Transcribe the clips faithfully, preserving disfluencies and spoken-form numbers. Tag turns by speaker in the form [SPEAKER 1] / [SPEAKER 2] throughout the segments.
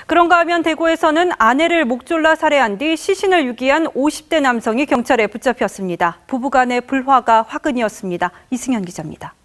[SPEAKER 1] 그런가 하면 대구에서는 아내를 목 졸라 살해한 뒤 시신을 유기한 오십 대 남성이 경찰에 붙잡혔습니다. 부부간의 불화가 화근이었습니다. 이승현 기자입니다.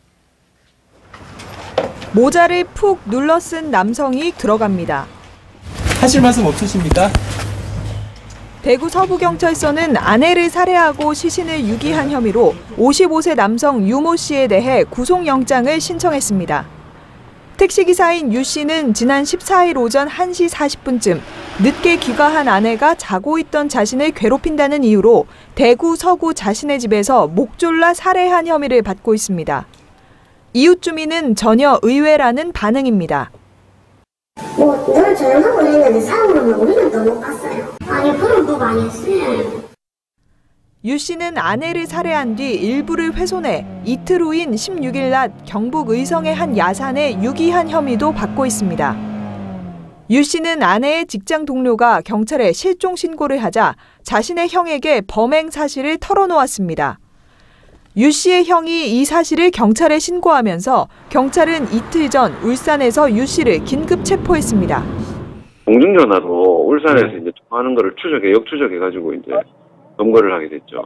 [SPEAKER 2] 모자를 푹 눌러 쓴 남성이 들어갑니다.
[SPEAKER 3] 하실 말씀 없으십니까?
[SPEAKER 2] 대구 서부경찰서는 아내를 살해하고 시신을 유기한 혐의로 오십오 세 남성 유모 씨에 대해 구속영장을 신청했습니다. 택시기사인 유 씨는 지난 십사 일 오전 한 시 사십 분쯤 늦게 귀가한 아내가 자고 있던 자신을 괴롭힌다는 이유로 대구 서구 자신의 집에서 목 졸라 살해한 혐의를 받고 있습니다. 이웃 주민은 전혀 의외라는 반응입니다.
[SPEAKER 4] 뭐 늘 조용하고 했는데 사고는 우리는 또 못 봤어요. 아니 그런 법 아니었어요.
[SPEAKER 2] 유 씨는 아내를 살해한 뒤 일부를 훼손해 이틀 후인 십육 일 낮 경북 의성의 한 야산에 유기한 혐의도 받고 있습니다. 유 씨는 아내의 직장 동료가 경찰에 실종 신고를 하자 자신의 형에게 범행 사실을 털어놓았습니다. 유 씨의 형이 이 사실을 경찰에 신고하면서 경찰은 이틀 전 울산에서 유 씨를 긴급 체포했습니다.
[SPEAKER 5] 공중전화로 울산에서 이제 하는 거를 추적해 역추적해가지고 이제 검거를 하게 됐죠.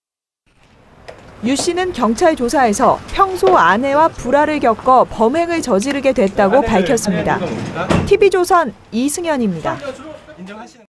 [SPEAKER 2] 유 씨는 경찰 조사에서 평소 아내와 불화를 겪어 범행을 저지르게 됐다고 밝혔습니다. 티비조선 이승현입니다.